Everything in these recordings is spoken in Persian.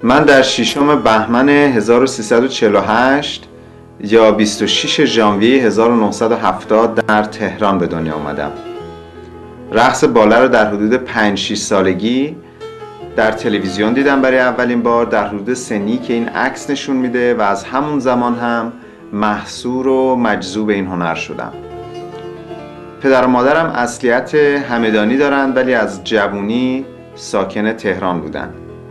من در 6 بهمن 1348 یا 26 ژانویه 1970 در تهران به دنیا آمدم. رقص باله رو در حدود 5-6 سالگی در تلویزیون دیدم برای اولین بار، در حدود سنی که این عکس نشون میده، و از همون زمان هم محصور و مجذوب این هنر شدم. پدر و مادرم اصلیت همدانی دارند ولی از جوونی ساکن تهران بودن.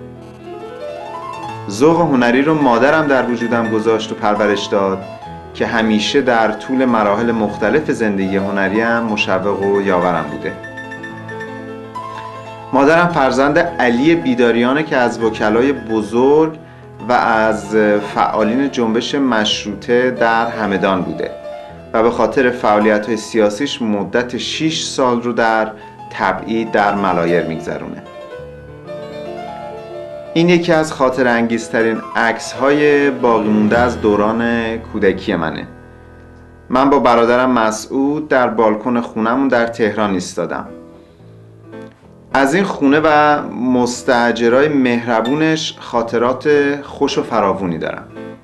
ذوق هنری رو مادرم در وجودم گذاشت و پرورش داد که همیشه در طول مراحل مختلف زندگی هنریم مشوق و یاورم بوده. مادرم فرزند علی بیداریانه که از وکلای بزرگ و از فعالین جنبش مشروطه در همدان بوده و به خاطر فعالیت‌های سیاسیش مدت 6 سال رو در تبعید در ملایر میگذرونه. این یکی از خاطر انگیزترین عکس‌های باقی مونده از دوران کودکی منه. من با برادرم مسعود در بالکن خونمون در تهران ایستادم. از این خونه و مستاجرای مهربونش خاطرات خوش و فراوانی دارم.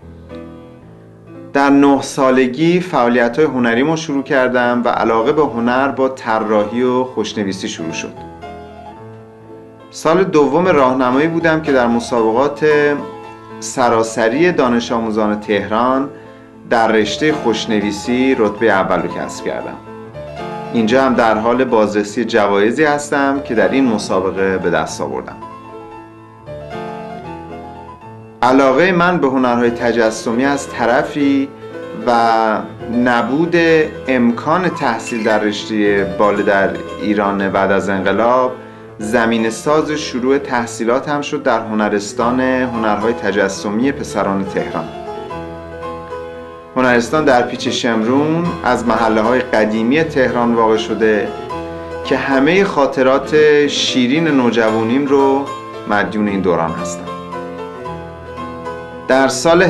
در 9 سالگی فعالیت‌های هنریمو شروع کردم و علاقه به هنر با طراحی و خوشنویسی شروع شد. سال دوم راهنمایی بودم که در مسابقات سراسری دانش آموزان تهران در رشته خوشنویسی رتبه اول رو کسب کردم. اینجا هم در حال بازرسی جوایزی هستم که در این مسابقه به دست آوردم. علاقه من به هنرهای تجسمی از طرفی و نبود امکان تحصیل در رشته باله در ایران بعد از انقلاب زمین ساز شروع تحصیلات هم شد در هنرستان هنرهای تجسمی پسران تهران. هنرستان در پیچ شمرون از محله‌های قدیمی تهران واقع شده که همه خاطرات شیرین نوجوانیم رو مدیون این دوران هستم. در سال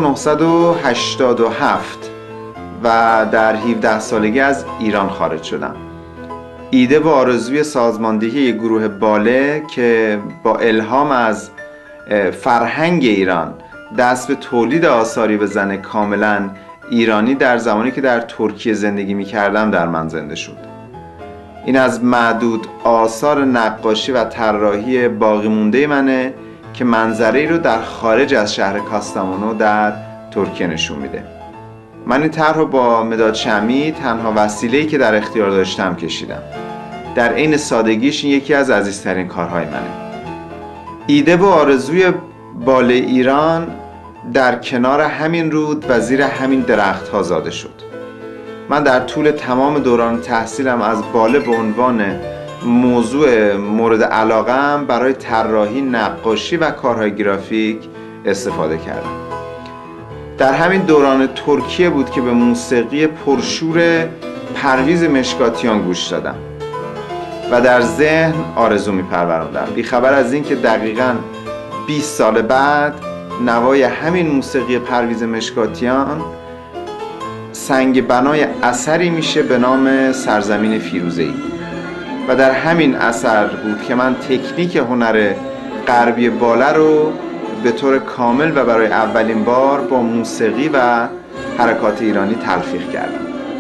1987 و در 17 سالگی از ایران خارج شدم. ایده و آرزوی سازماندهی یک گروه باله که با الهام از فرهنگ ایران دست به تولید آثاری بزنه کاملا ایرانی در زمانی که در ترکیه زندگی می کردم در من زنده شد. این از معدود آثار نقاشی و طراحی باقی مونده منه که منظره‌ای رو در خارج از شهر کاستامونو در ترکیه نشون میده. من این طرح رو با مداد شمعی تنها وسیله‌ای که در اختیار داشتم کشیدم. در عین سادگیش این یکی از عزیزترین کارهای منه. ایده و آرزوی باله ایران در کنار همین رود و زیر همین درخت‌ها زاده شد. من در طول تمام دوران تحصیلم از باله به عنوان موضوع مورد علاقه‌ام برای طراحی، نقاشی و کارهای گرافیک استفاده کردم. در همین دوران ترکیه بود که به موسیقی پرشور پرویز مشکاتیان گوش دادم و در ذهن آرزو می‌پروراندم، بیخبر از این که دقیقاً 20 سال بعد نوای همین موسیقی پرویز مشکاتیان سنگ بنای اثری میشه به نام سرزمین فیروزه‌ای و در همین اثر بود که من تکنیک هنر غربی باله رو به طور کامل و برای اولین بار با موسیقی و حرکات ایرانی تلفیق کردم.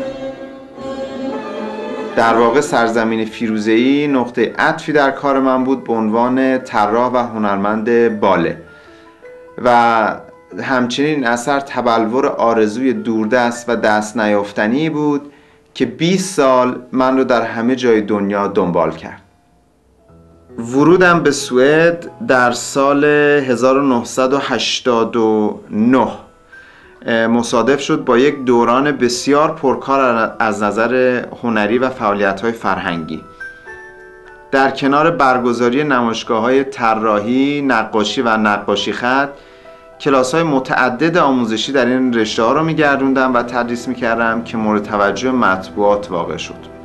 در واقع سرزمین فیروزه‌ای نقطه عطفی در کار من بود به عنوان طراح و هنرمند باله و همچنین این اثر تبلور آرزوی دوردست و دست نیافتنی بود که 20 سال من رو در همه جای دنیا دنبال کرد. ورودم به سوئد در سال 1989 مصادف شد با یک دوران بسیار پرکار از نظر هنری و فعالیت‌های فرهنگی. در کنار برگزاری نمایشگاه‌های طراحی، نقاشی و نقاشی خط، کلاس‌های متعدد آموزشی در این رشته‌ها رو می‌گردوندم و تدریس می‌کردم که مورد توجه مطبوعات واقع شد.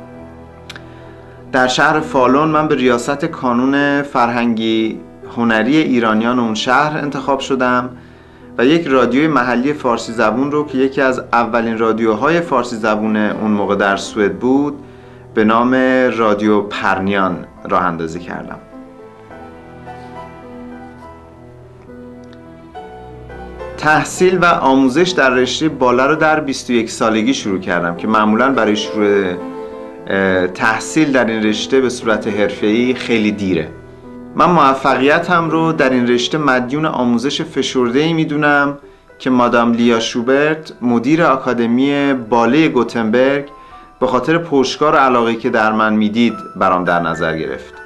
در شهر فالون من به ریاست کانون فرهنگی هنری ایرانیان اون شهر انتخاب شدم و یک رادیوی محلی فارسی زبون رو که یکی از اولین رادیوهای فارسی زبون اون موقع در سوئد بود به نام رادیو پرنیان راه اندازی کردم. تحصیل و آموزش در رشته باله رو در 21 سالگی شروع کردم که معمولاً برای شروع تحصیل در این رشته به صورت حرفه‌ای خیلی دیره. من موفقیتم رو در این رشته مدیون آموزش فشرده‌ای میدونم که مادام لیا شوبرت، مدیر آکادمی باله گوتنبرگ، به خاطر پشتکار و علاقه‌ای که در من میدید برام در نظر گرفت.